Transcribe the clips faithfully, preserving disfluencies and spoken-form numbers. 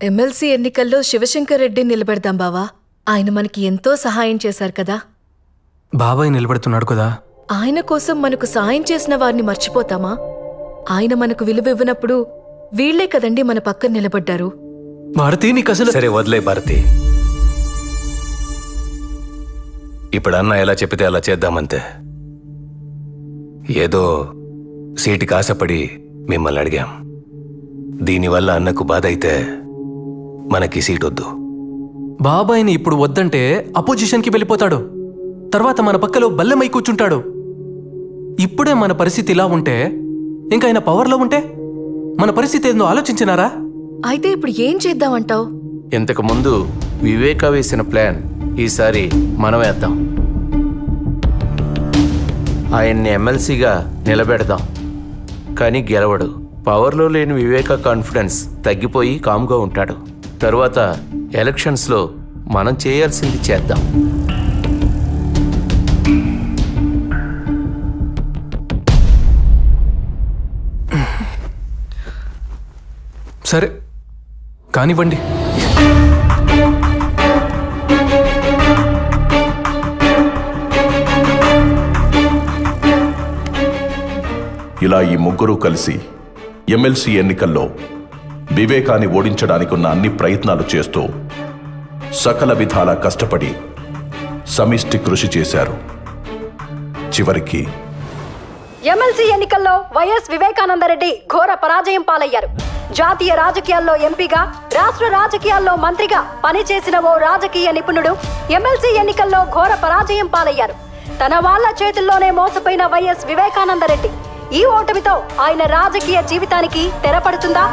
MLC ఎన్నికల్లో శివశంకర్ రెడ్డి నిలబెడదాం బావా. ఆయన మనకి ఎంతో సహాయం చేశారు కదా. బాబాయ్ నిలబెడుతున్నాడు కదా. ఆయన కోసం మనకు సాయం చేసిన వారిని మర్చిపోతామా? ఆయన మనకు విలువ ఇవ్వనప్పుడు వీళ్లే కదండి మన పక్కన నిలబడ్డారు. భారతి నీకు అసలు సరే వదిలే భారతి. ఇప్పుడు అన్న ఎలా చెప్పితే అలా చేద్దామంతే. ఏదో సీటుకి ఆశపడి మిమ్మల్ని అడిగాం. దీనివల్ల అన్నకు బాధ అయితే మనకి సీట్ వద్దు. బాబాయ్ని ఇప్పుడు వద్దంటే అపోజిషన్కి వెళ్ళిపోతాడు. తర్వాత మన పక్కలో బల్లెమై కూర్చుంటాడు. ఇప్పుడే మన పరిస్థితి ఇలా ఉంటే ఇంకా ఆయన పవర్లో ఉంటే మన పరిస్థితి ఏందో ఆలోచించినారా? అయితే ఇప్పుడు ఏం చేద్దామంటావు? ఇంతకు ముందు వివేక వేసిన ప్లాన్ ఈసారి మనం వేద్దాం. ఆయన్ని ఎమ్మెల్సీగా నిలబెడదాం. కానీ గెలవడు. పవర్లో లేని వివేక కాన్ఫిడెన్స్ తగ్గిపోయి కామ్గా ఉంటాడు. తరువాత ఎలక్షన్స్లో మనం చేయాల్సింది చేద్దాం. సరే కానివ్వండి. ఇలా ఈ ముగ్గురు కలిసి ఎమ్మెల్సీ ఎన్నికల్లో వివేకాన్ని ఓడించడానికి ఉన్న అన్ని ప్రయత్నాలు చేస్తూ సకల విధాలా కష్టపడి సమిష్టి కృషి చేశారు. చివరికి ఎమ్మెల్సీ ఎన్నికల్లో వైఎస్ వివేకానందరెడ్డి ఘోర పరాజయం పాలయ్యారు. జాతీయ రాజకీయాల్లో ఎంపీగా, రాష్ట్ర రాజకీయాల్లో మంత్రిగా పనిచేసిన ఓ రాజకీయ నిపుణుడు ఎమ్మెల్సీ ఎన్నికల్లో ఘోర పరాజయం పాలయ్యారు. తన వాళ్ల చేతుల్లోనే మోసపోయిన వైఎస్ వివేకానందరెడ్డి ఈ ఓటమితో ఆయన రాజకీయ జీవితానికి తెరపడుతుందా?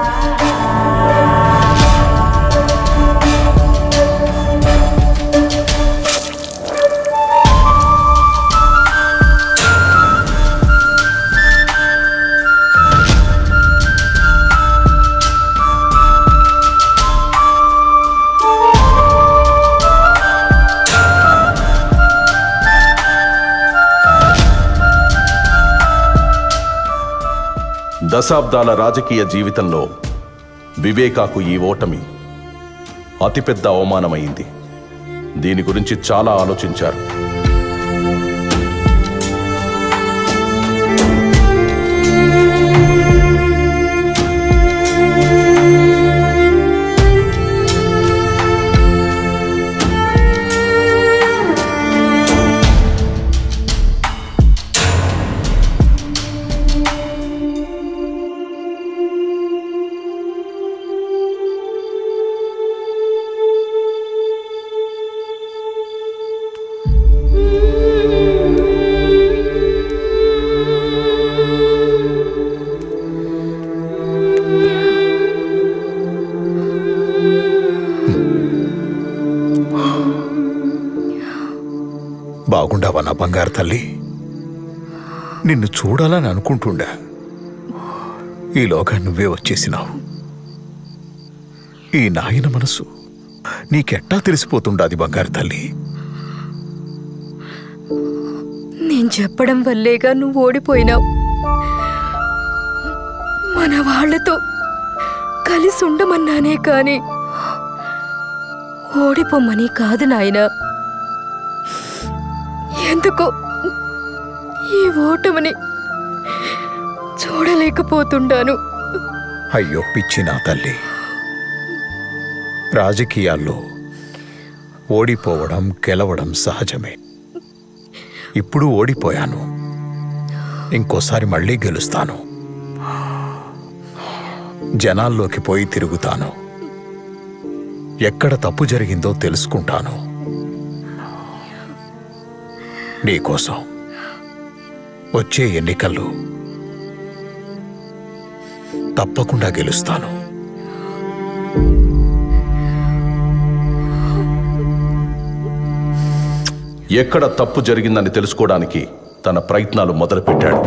దశాబ్దాల రాజకీయ జీవితంలో వివేకాకు ఈ ఓటమి అతిపెద్ద అవమానమైంది. దీని గురించి చాలా ఆలోచించారు. బాగుండావా నా బంగారు తల్లి? నిన్ను చూడాలని అనుకుంటుండా, ఈలోగా నువ్వే వచ్చేసినావు. ఈ నాయన మనసు నీకెట్టా తెలిసిపోతుండాది బంగారు తల్లి? నేను చెప్పడం వల్లేగా నువ్వు ఓడిపోయినావు. మన వాళ్లతో కలిసి ఉండమన్నానే కాని ఓడిపోమని కాదు నాయనా. ఎందుకో ఈ ఓటమిని చూడలేకపోతుండాను. అయ్యో పిచ్చి నా తల్లి, రాజకీయాల్లో ఓడిపోవడం గెలవడం సహజమే. ఇప్పుడు ఓడిపోయాను, ఇంకోసారి మళ్ళీ గెలుస్తాను. జనాల్లోకి పోయి తిరుగుతాను, ఎక్కడ తప్పు జరిగిందో తెలుసుకుంటాను. నీకోసం వచ్చే ఎన్నికల్లో తప్పకుండా గెలుస్తాను. ఎక్కడ తప్పు జరిగిందని తెలుసుకోవడానికి తన ప్రయత్నాలు మొదలుపెట్టాడు.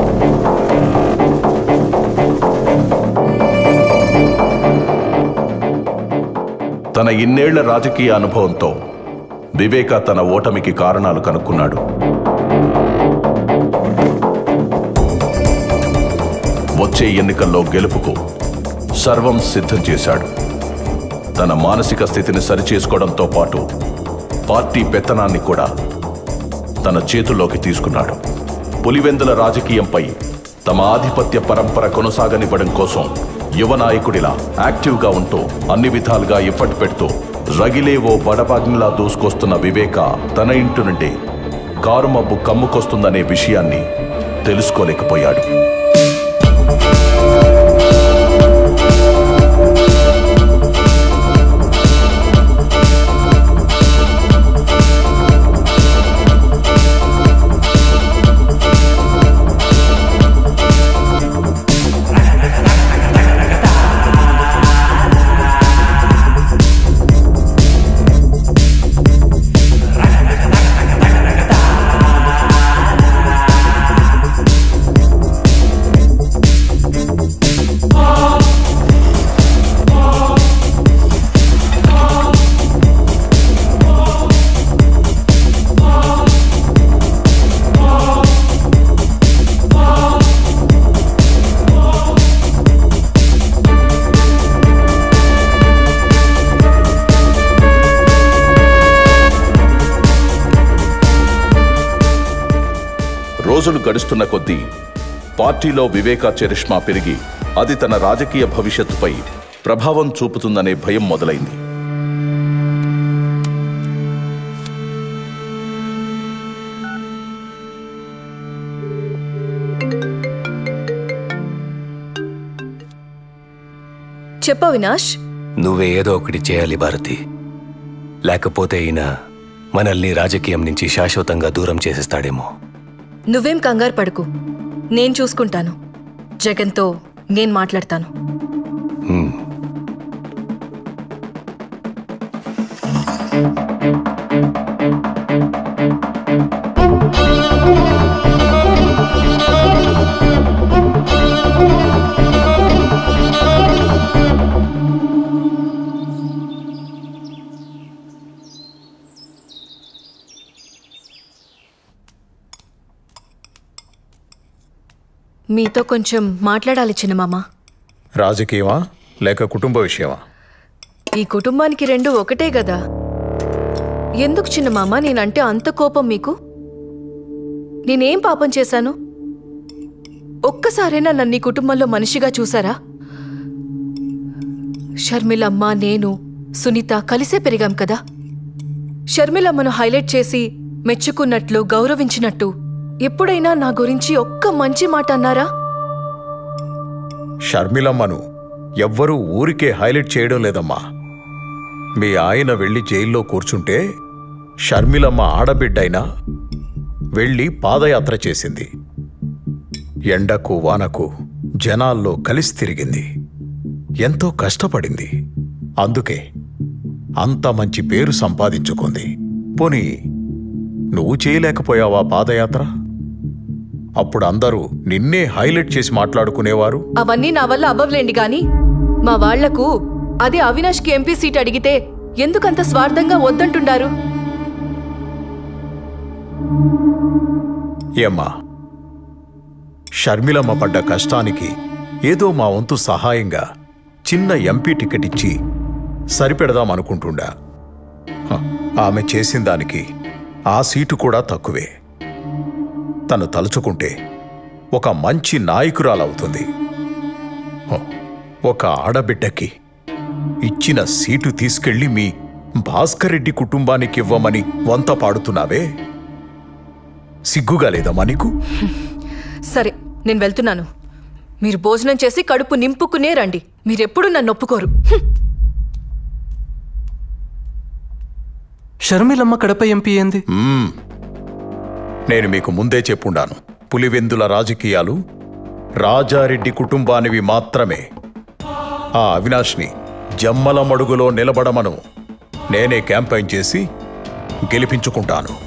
తన ఇన్నేళ్ల రాజకీయ అనుభవంతో వివేక తన ఓటమికి కారణాలు కనుక్కున్నాడు. వచ్చే ఎన్నికల్లో గెలుపుకు సర్వం సిద్ధం చేశాడు. తన మానసిక స్థితిని సరిచేసుకోవడంతో పాటు పార్టీ పెత్తనాన్ని కూడా తన చేతుల్లోకి తీసుకున్నాడు. పులివెందుల రాజకీయంపై తమ ఆధిపత్య పరంపర కొనసాగనివ్వడం కోసం యువ నాయకుడిలా యాక్టివ్గా ఉంటూ అన్ని విధాలుగా ఎఫర్ట్ పెడుతూ రగిలే ఓ బడబాగ్నిలా దూసుకొస్తున్న వివేక తన ఇంటి నుండి కారు మబ్బు కమ్ముకొస్తుందనే విషయాన్ని తెలుసుకోలేకపోయాడు. రోజులు గడుస్తున్న కొద్దీ పార్టీలో వివేక చరిష్మా పెరిగి అది తన రాజకీయ భవిష్యత్తుపై ప్రభావం చూపుతుందనే భయం మొదలైంది. చెప్పు అవినాష్. నువ్వే ఏదో ఒకటి చేయాలి భారతి, లేకపోతే ఈయన మనల్ని రాజకీయం నుంచి శాశ్వతంగా దూరం చేసేస్తాడేమో. నువ్వేం కంగారు పడుకు, నేను చూసుకుంటాను. జగన్తో నేను మాట్లాడతాను. మీతో కొంచెం మాట్లాడాలి చిన్నమామ. రాజకీయమా లేక కుటుంబ విషయమా? ఈ కుటుంబానికి రెండు ఒకటే కదా. ఎందుకు చిన్నమామ నేనంటే అంత కోపం మీకు? నేనేం పాపం చేశాను? ఒక్కసారైనా నన్ను ఈ కుటుంబంలో మనిషిగా చూసారా? షర్మిలమ్మ, నేను, సునీత కలిసే పెరిగాం కదా. షర్మిలమ్మను హైలైట్ చేసి మెచ్చుకున్నట్లు, గౌరవించినట్టు ఎప్పుడైనా నా గురించి ఒక్క మంచి మాట అన్నారా? షర్మిలమ్మను ఎవ్వరూ ఊరికే హైలైట్ చేయడం లేదమ్మా. మీ ఆయన వెళ్ళి జైల్లో కూర్చుంటే షర్మిలమ్మ ఆడబిడ్డైనా వెళ్ళి పాదయాత్ర చేసింది. ఎండకు వానకు జనాల్లో కలిసి తిరిగింది. ఎంతో కష్టపడింది. అందుకే అంత మంచి పేరు సంపాదించుకుంది. పోనీ నువ్వు చేయలేకపోయావా పాదయాత్ర? అప్పుడు అందరూ నిన్నే హైలైట్ చేసి మాట్లాడుకునేవారు. అవన్నీ నా వల్ల అవ్వలేండి గాని మా వాళ్లకు అదే అవినాష్కి ఎంపీ సీట్ అడిగితే ఎందుకంత స్వార్థంగా వద్దంటున్నారు? ఏమ్మా, షర్మిలమ్మ పడ్డ కష్టానికి ఏదో మా వంతు సహాయంగా చిన్న ఎంపీ టికెట్ ఇచ్చి సరిపెడదామనుకుంటుండా. ఆమె చేసిన దానికి ఆ సీటు కూడా తక్కువే. తను తలుచుకుంటే ఒక మంచి నాయకురాలవుతుంది. ఒక ఆడబిడ్డకి ఇచ్చిన సీటు తీసుకెళ్లి మీ భాస్కర్ రెడ్డి కుటుంబానికి ఇవ్వమని వంత పాడుతున్నావే, సిగ్గుగా లేదమ్మా నీకు? సరే, నేను వెళ్తున్నాను. మీరు భోజనం చేసి కడుపు నింపుకునే రండి. మీరెప్పుడు నన్ను ఒప్పుకోరు. షర్మిలమ్మ కడప ఎంపీ ఏంది? నేను మీకు ముందే చెప్పుండాను, పులివెందుల రాజకీయాలు రాజారెడ్డి కుటుంబానివి మాత్రమే. ఆ అవినాష్ని జమ్మల మడుగులో నిలబడమను నేనే క్యాంపెయిన్ చేసి గెలిపించుకుంటాను.